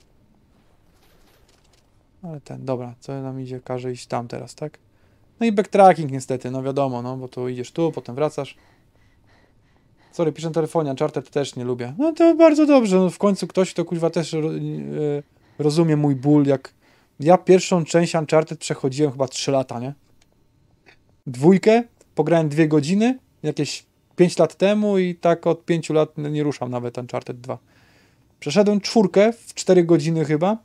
S1: Ale ten, dobra, co nam idzie? Każe iść tam teraz, tak? No i backtracking niestety, no wiadomo, no bo tu idziesz tu, potem wracasz. Sorry, piszę na telefonie, Uncharted też nie lubię. No to bardzo dobrze, no w końcu ktoś, kto kuźwa też yy, rozumie mój ból, jak... Ja pierwszą część Uncharted przechodziłem chyba trzy lata, nie? Dwójkę pograłem dwie godziny, jakieś pięć lat temu i tak od pięciu lat nie ruszam nawet Uncharted dwa. Przeszedłem czwórkę w cztery godziny chyba,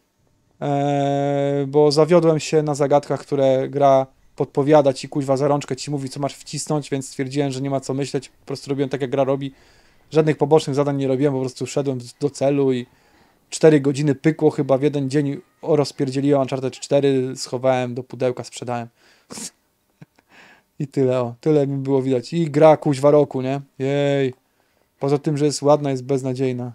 S1: eee, bo zawiodłem się na zagadkach, które gra podpowiada ci, kuźwa, za rączkę ci mówi, co masz wcisnąć, więc stwierdziłem, że nie ma co myśleć, po prostu robiłem tak, jak gra robi. Żadnych pobocznych zadań nie robiłem, po prostu szedłem do celu i cztery godziny pykło chyba w jeden dzień, rozpierdzieliłem Uncharted cztery, schowałem do pudełka, sprzedałem. I tyle, o, tyle mi było widać. I gra kuźwa roku, nie? Jej. Poza tym, że jest ładna, jest beznadziejna.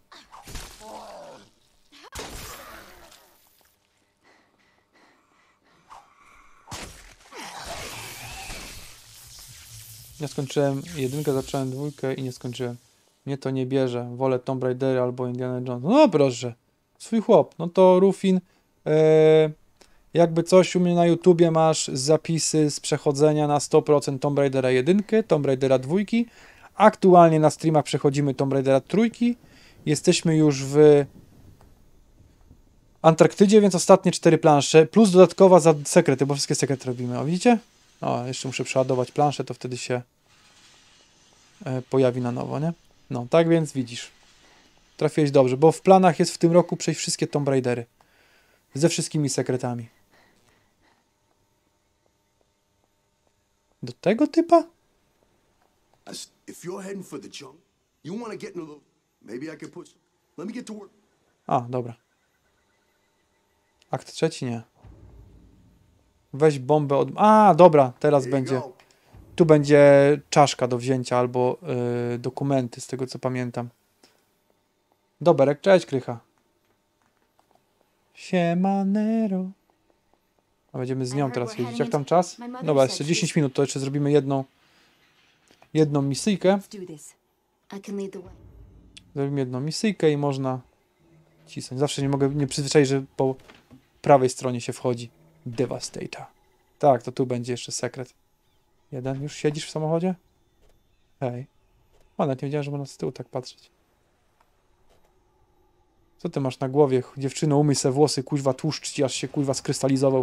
S1: Ja skończyłem jedynkę, zacząłem dwójkę i nie skończyłem. Mnie to nie bierze. Wolę Tomb Raider albo Indiana Jones. No proszę. Swój chłop. No to Rufin... Ee... Jakby coś u mnie na YouTubie masz zapisy z przechodzenia na sto procent Tomb Raidera jeden, Tomb Raidera dwa. Aktualnie na streamach przechodzimy Tomb Raidera trzy. Jesteśmy już w Antarktydzie, więc ostatnie cztery plansze, plus dodatkowa za sekrety, bo wszystkie sekrety robimy. O, widzicie? O, jeszcze muszę przeładować planszę, to wtedy się e, pojawi na nowo, nie? No, tak więc widzisz. Trafiłeś dobrze, bo w planach jest w tym roku przejść wszystkie Tomb Raidery. Ze wszystkimi sekretami. Do tego typa?
S6: If you're heading for the chunk, you want to get in a little. Maybe I can push. Let me get to work.
S1: A, dobra. Akt trzeci nie. Weź bombę od... A, dobra, teraz będzie. Tu będzie czaszka do wzięcia albo yy, dokumenty, z tego co pamiętam. Doberek, cześć Krycha. Siemanero. A będziemy z nią teraz jeździć. Jak tam czas? Dobra, jeszcze dziesięć minut, to jeszcze zrobimy jedną jedną misyjkę. Zrobimy jedną misyjkę i można cisnąć. Zawsze nie mogę, nie przyzwyczaić, że po prawej stronie się wchodzi. Devastator. Tak, to tu będzie jeszcze sekret. Jeden. Już siedzisz w samochodzie? Hej. O, nawet nie wiedziałem, że można z tyłu tak patrzeć. Co ty masz na głowie? Dziewczyno, umyj se włosy, kuźwa, tłuszcz ci aż się kuźwa skrystalizował.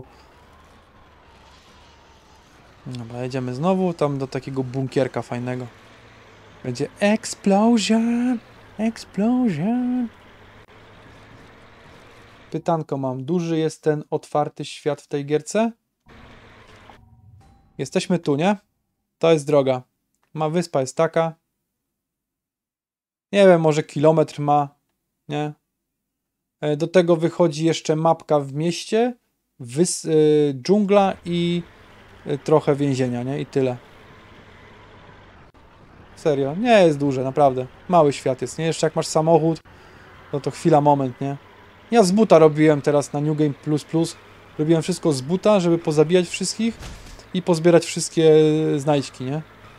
S1: Dobra, jedziemy znowu tam do takiego bunkierka fajnego. Będzie explosion! Explosion! Pytanko mam. Duży jest ten otwarty świat w tej gierce? Jesteśmy tu, nie? To jest droga. Ma wyspa jest taka. Nie wiem, może kilometr ma. Nie? Do tego wychodzi jeszcze mapka w mieście, wys y, dżungla i y, trochę więzienia, nie? I tyle. Serio, nie jest duże, naprawdę. Mały świat jest, nie? Jeszcze jak masz samochód, no to chwila, moment, nie? Ja z buta robiłem teraz na New Game Plus Plus. Robiłem wszystko z buta, żeby pozabijać wszystkich i pozbierać wszystkie znajdźki, nie?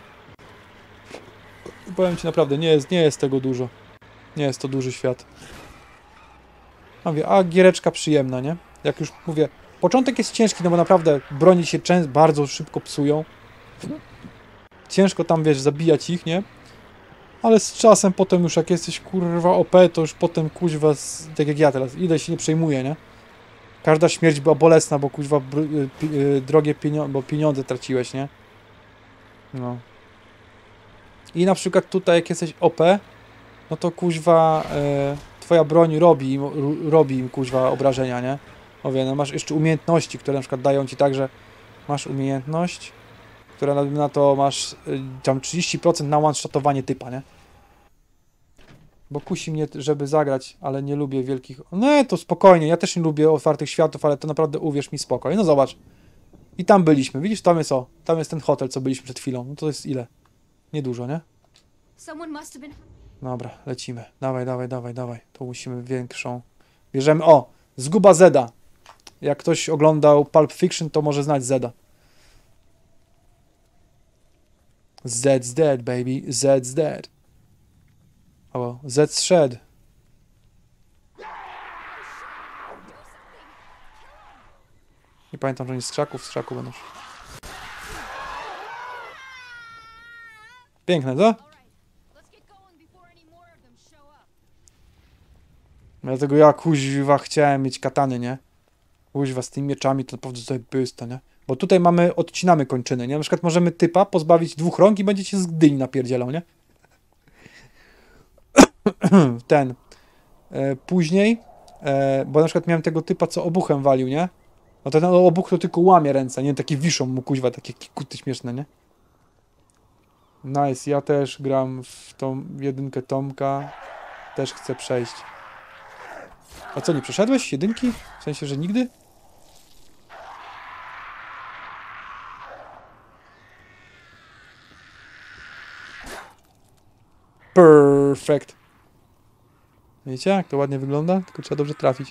S1: I powiem ci naprawdę, nie jest, nie jest tego dużo. Nie jest to duży świat. A, mówię, a giereczka przyjemna, nie? Jak już mówię, początek jest ciężki, no bo naprawdę broni się często bardzo szybko psują. Ciężko tam, wiesz, zabijać ich, nie? Ale z czasem potem już jak jesteś kurwa O P, to już potem kuźwa, z, tak jak ja teraz, idę się nie przejmuję, nie? Każda śmierć była bolesna, bo kuźwa drogie pieniądze, bo pieniądze traciłeś, nie? No. I na przykład tutaj jak jesteś O P, no to kuźwa e, twoja broń robi im, robi im kuźwa obrażenia, nie? Mówię, no masz jeszcze umiejętności, które na przykład dają ci tak, że masz umiejętność która na, na to masz y, tam trzydzieści procent na one-shotowanie typa, nie? Bo kusi mnie, żeby zagrać, ale nie lubię wielkich... No to spokojnie, ja też nie lubię otwartych światów, ale to naprawdę uwierz mi spokojnie. No zobacz. I tam byliśmy, widzisz, tam jest o. Tam jest ten hotel, co byliśmy przed chwilą. No to jest ile? Niedużo, nie?
S7: Someone must have been...
S1: Dobra, lecimy. Dawaj, dawaj, dawaj, dawaj. To musimy większą... Bierzemy... O! Zguba Zeda. Jak ktoś oglądał Pulp Fiction, to może znać Zeda. Zed's dead, baby. Zed's dead. O, Z zszedł. Nie pamiętam, że oni z krzaków, z krzaku będą. Piękne, co? Dlatego ja, kuźwa, chciałem mieć katany, nie? Kuźwa, z tymi mieczami to naprawdę tutaj bysta, nie? Bo tutaj mamy, odcinamy kończyny, nie? Na przykład możemy typa pozbawić dwóch rąk i będziecie z gdyni napierdzielał, nie? Ten. E, później, e, bo na przykład miałem tego typa, co obuchem walił, nie? No ten obuch to tylko łamie ręce, nie? Takie wiszą mu, kuźwa, takie kikuty śmieszne, nie? Nice, ja też gram w tą jedynkę Tomka. Też chcę przejść. A co, nie przeszedłeś jedynki? W sensie, że nigdy? Perfect. Wiecie, jak to ładnie wygląda? Tylko trzeba dobrze trafić.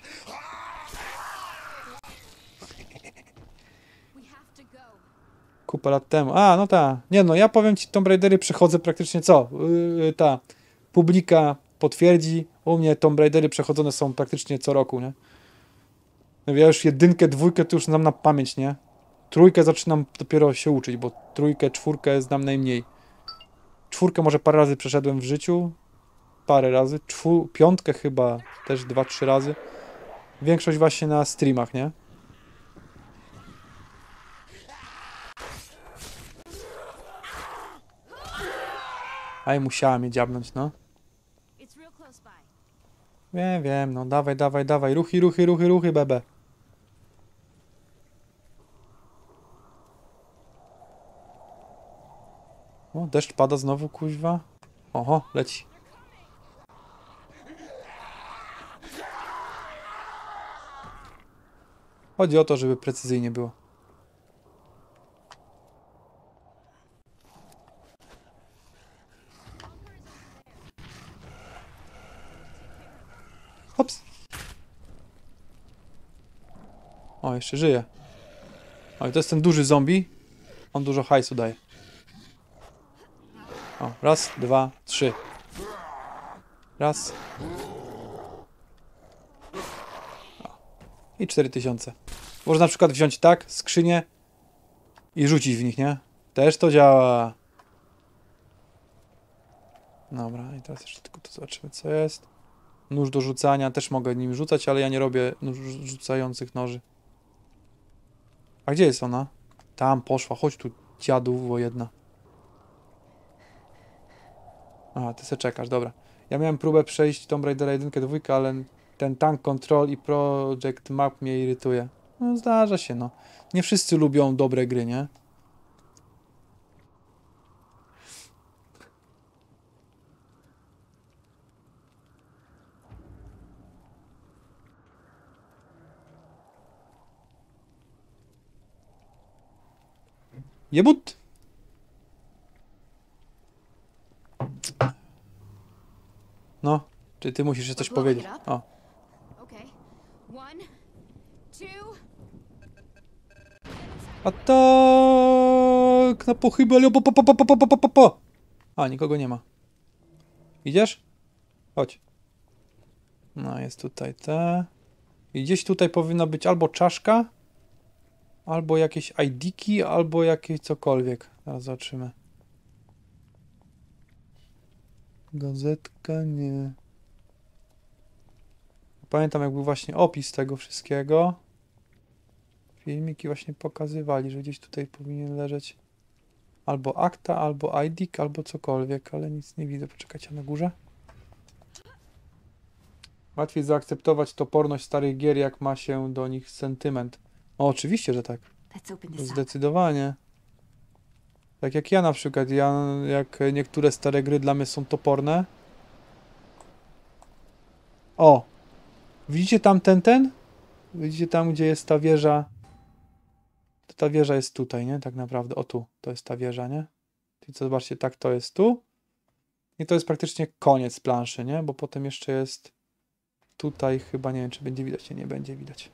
S1: Kupę lat temu. A, no ta. Nie no, ja powiem ci, Tomb Raidery przechodzę praktycznie co? Yy, ta. Publika potwierdzi. U mnie Tomb Raidery przechodzone są praktycznie co roku, nie? No ja już jedynkę, dwójkę to już znam na pamięć, nie? Trójkę zaczynam dopiero się uczyć, bo trójkę, czwórkę znam najmniej. Czwórkę może parę razy przeszedłem w życiu. Parę razy. Czwór... Piątkę chyba też dwa, trzy razy. Większość właśnie na streamach, nie? Aj, musiała mnie dziabnąć, no. Wiem, wiem, no dawaj, dawaj, dawaj. Ruchy, ruchy, ruchy, ruchy, bebe. O, deszcz pada znowu, kuźwa. Oho, leci. Chodzi o to, żeby precyzyjnie było. Hops. O, jeszcze żyje. O, i to jest ten duży zombie. On dużo hajsu daje. O, raz, dwa, trzy. Raz. O. I cztery tysiące. Można na przykład wziąć tak, skrzynię i rzucić w nich, nie? Też to działa. Dobra, i teraz jeszcze tylko to zobaczymy, co jest. Nóż do rzucania, też mogę nim rzucać, ale ja nie robię nóż rzucających noży. A gdzie jest ona? Tam poszła, chodź tu, dziadówo jedna. A, ty se czekasz, dobra. Ja miałem próbę przejść Tomb Raidera jeden, dwa, ale ten Tank Control i Project Map mnie irytuje. No zdarza się, no. Nie wszyscy lubią dobre gry, nie? Jebut! No, czy ty musisz jeszcze coś powiedzieć? O. A tak na pochybę, po, po, po, po, po, po, po, po. A, nikogo nie ma. Idziesz? Chodź. No, jest tutaj te. I gdzieś tutaj powinna być albo czaszka, albo jakieś I D-ki, albo jakieś cokolwiek. Zaraz zobaczymy. Gazetka, nie. Pamiętam, jak był właśnie opis tego wszystkiego. Filmiki właśnie pokazywali, że gdzieś tutaj powinien leżeć albo akta, albo I D-k, albo cokolwiek, ale nic nie widzę. Poczekajcie na górze. Łatwiej zaakceptować toporność starych gier, jak ma się do nich sentyment. O, oczywiście, że tak. Zdecydowanie. Tak jak ja na przykład, ja, jak niektóre stare gry dla mnie są toporne. O! Widzicie tam ten, ten? Widzicie tam, gdzie jest ta wieża? To ta wieża jest tutaj, nie? Tak naprawdę. O tu, to jest ta wieża, nie? I co, zobaczcie, tak to jest tu. I to jest praktycznie koniec planszy, nie? Bo potem jeszcze jest tutaj chyba, nie wiem, czy będzie widać, nie, nie będzie widać.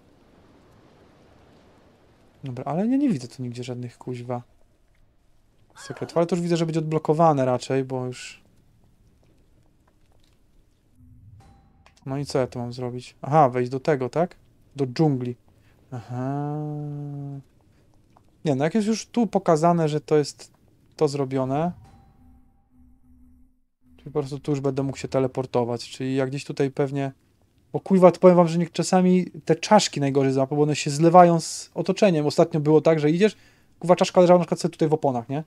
S1: Dobra, ale nie, nie widzę tu nigdzie żadnych kuźwa sekretów, ale to już widzę, że będzie odblokowane raczej, bo już... No i co ja tu mam zrobić? Aha, wejść do tego, tak? Do dżungli. Aha. Nie, no jak jest już tu pokazane, że to jest to zrobione, czyli po prostu tu już będę mógł się teleportować, czyli jak gdzieś tutaj pewnie... Bo kuźwa, to powiem wam, że nie, czasami te czaszki najgorzej złapą, bo one się zlewają z otoczeniem. Ostatnio było tak, że idziesz, kuźwa, czaszka leżała na przykład sobie tutaj w oponach, nie?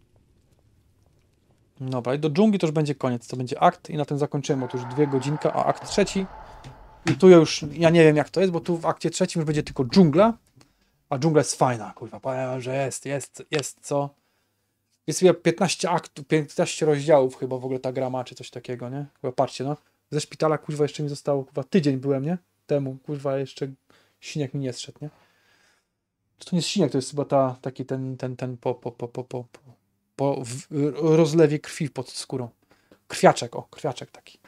S1: Dobra, i do dżungli to już będzie koniec, to będzie akt i na tym zakończymy, bo to już dwie godzinka, a akt trzeci. I tu ja już, ja nie wiem jak to jest, bo tu w akcie trzecim już będzie tylko dżungla, a dżungla jest fajna, kurwa, powiem, że jest, jest, jest, co? Jest chyba piętnaście aktów, piętnaście rozdziałów chyba w ogóle ta gra ma, czy coś takiego, nie? Chyba patrzcie, no. Ze szpitala, kuźwa, jeszcze mi zostało, kuźwa, tydzień byłem, nie? Temu, kuźwa, jeszcze siniak mi nie zszedł, nie? To nie jest siniak, to jest chyba ta, taki ten, ten, ten po, po, po, po, po, po, po w, rozlewie krwi pod skórą. Krwiaczek, o, krwiaczek taki.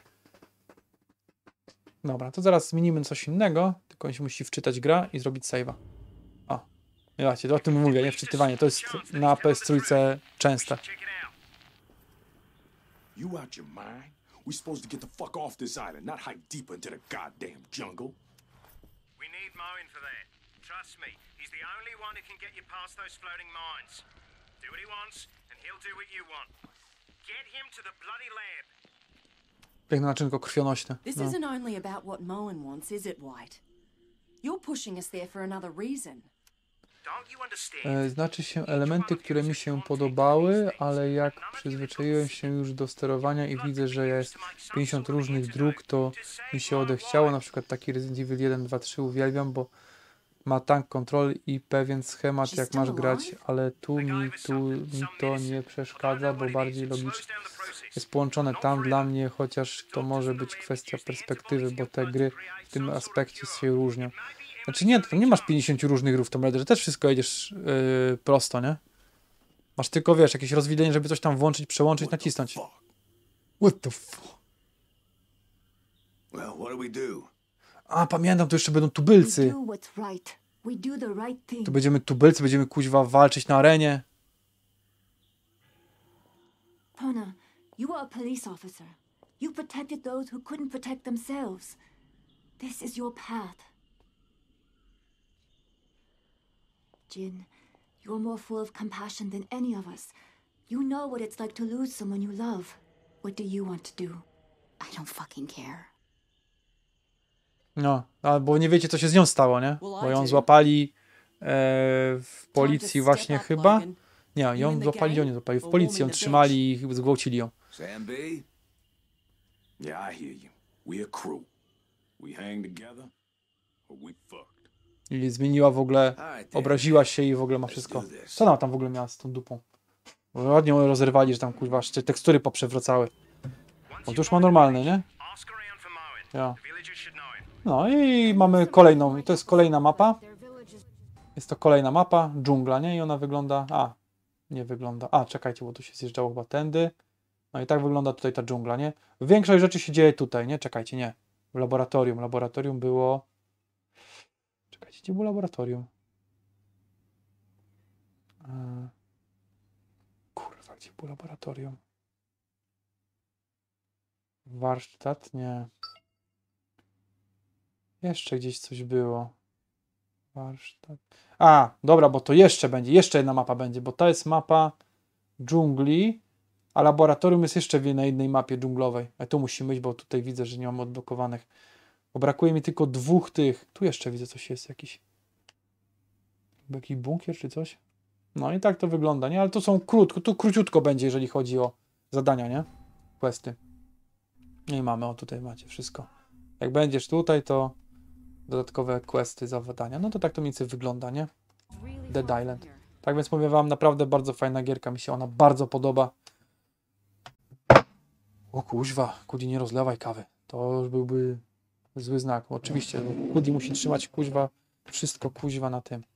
S1: Dobra, to zaraz zmienimy coś innego, tylko on się musi wczytać gra i zrobić save'a. O, zobaczcie, to o tym mówię, nie? Wczytywanie, to jest na P S trzy częste.
S6: You out your mind? We supposed to get the fuck off this island, not hike deeper into the goddamn jungle.
S3: We need Moen for that. Trust me, he's the only one who can get you past those floating mines. Do what he wants, and he'll do what you want. Get him to the bloody lab.
S1: Piękne naczynko krwionośne.
S4: This
S1: No.
S4: isn't only about what Moen wants, is it, White? You're pushing us there for another reason.
S3: Don't you understand?
S1: E, Znaczy się elementy, które mi się podobały, ale jak przyzwyczaiłem się już do sterowania i widzę, że jest pięćdziesiąt różnych dróg, to mi się odechciało. Na przykład taki Resident Evil jeden, dwa, trzy uwielbiam, bo ma tank control i pewien schemat jak masz grać, ale tu mi, tu mi to nie przeszkadza, bo bardziej logicznie jest połączone tam dla mnie, chociaż to może być kwestia perspektywy, bo te gry w tym aspekcie się różnią. Znaczy nie, to nie masz pięćdziesiąt różnych rów w Tomb Raiderze, też wszystko jedziesz yy, prosto, nie? Masz tylko, wiesz, jakieś rozwidlenie, żeby coś tam włączyć, przełączyć, nacisnąć. What the fuck?
S6: Well, what do we do?
S1: A, pamiętam, to jeszcze będą
S5: We
S1: tubylcy.
S5: do what's right. We do the right thing.
S1: Tu będziemy tubylcy, będziemy kuźwa walczyć na arenie.
S5: Pona, you are a police officer. You protected those who couldn't protect themselves. This is your path. Jin, you're more full of compassion than any of us. You know what it's like to lose someone you love. What do you want to do?
S4: I don't fucking care.
S1: No, albo nie wiecie, co się z nią stało, nie? Bo ją złapali e, w policji właśnie chyba. Nie, ją złapali, ją nie złapali. W policji ją trzymali i zgwałcili ją.
S6: Sam B? Yeah, I hear you. We a crew. We hang together, or we fucked.
S1: I zmieniła w ogóle, obraziła się i w ogóle ma wszystko. Co ona tam w ogóle miała z tą dupą? Bo ładnie ją rozerwali, że tam kurwa jeszcze tekstury poprzewracały. Bo to już ma normalne, nie?
S3: Ask around for Moen.
S1: Ja.
S3: The villagers should know him.
S1: No i mamy kolejną, i to jest kolejna mapa. Jest to kolejna mapa, dżungla, nie? I ona wygląda, a, nie wygląda, a, czekajcie, bo tu się zjeżdżało chyba tędy. No i tak wygląda tutaj ta dżungla, nie? Większość rzeczy się dzieje tutaj, nie? Czekajcie, nie. W laboratorium, laboratorium było... Czekajcie, gdzie było laboratorium? Eee... Kurwa, gdzie było laboratorium? Warsztat? Nie. Jeszcze gdzieś coś było. Warsztat. A, dobra, bo to jeszcze będzie, jeszcze jedna mapa będzie, bo to jest mapa dżungli, a laboratorium jest jeszcze na jednej mapie dżunglowej. A tu musimy iść, bo tutaj widzę, że nie mam odblokowanych. Bo brakuje mi tylko dwóch tych. Tu jeszcze widzę, coś jest jakiś. Jakiś bunkier czy coś? No i tak to wygląda, nie? Ale to są krótko, tu króciutko będzie, jeżeli chodzi o zadania, nie? Questy. No i mamy, o tutaj macie wszystko. Jak będziesz tutaj, to dodatkowe questy, zadania. No to tak to mniej więcej wygląda, nie? Dead Island. Tak więc mówię wam, naprawdę bardzo fajna gierka, mi się ona bardzo podoba. O kuźwa, Kudi, nie rozlewaj kawy. To już byłby zły znak. Oczywiście, Kudi musi trzymać kuźwa, wszystko kuźwa na tym.